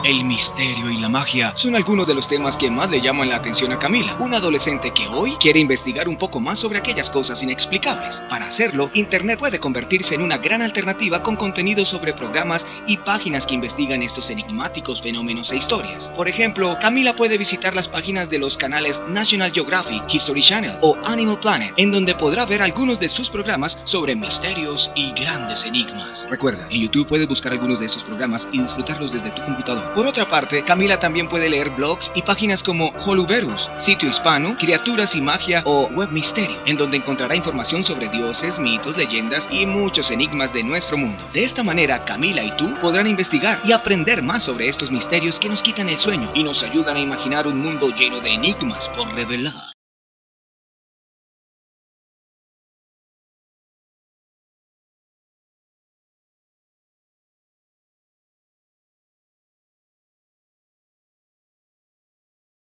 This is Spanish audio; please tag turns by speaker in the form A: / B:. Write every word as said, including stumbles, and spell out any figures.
A: El misterio y la magia son algunos de los temas que más le llaman la atención a Camila, una adolescente que hoy quiere investigar un poco más sobre aquellas cosas inexplicables. Para hacerlo, Internet puede convertirse en una gran alternativa con contenido sobre programas y páginas que investigan estos enigmáticos fenómenos e historias. Por ejemplo, Camila puede visitar las páginas de los canales National Geographic, History Channel o Animal Planet, en donde podrá ver algunos de sus programas sobre misterios y grandes enigmas. Recuerda, en YouTube puedes buscar algunos de esos programas y disfrutarlos desde tu computador. Por otra parte, Camila también puede leer blogs y páginas como Holuverus, Sitio Hispano, Criaturas y Magia o Web Misterio, en donde encontrará información sobre dioses, mitos, leyendas y muchos enigmas de nuestro mundo. De esta manera, Camila y tú podrán investigar y aprender más sobre estos misterios que nos quitan el sueño y nos ayudan a imaginar un mundo lleno de enigmas por revelar.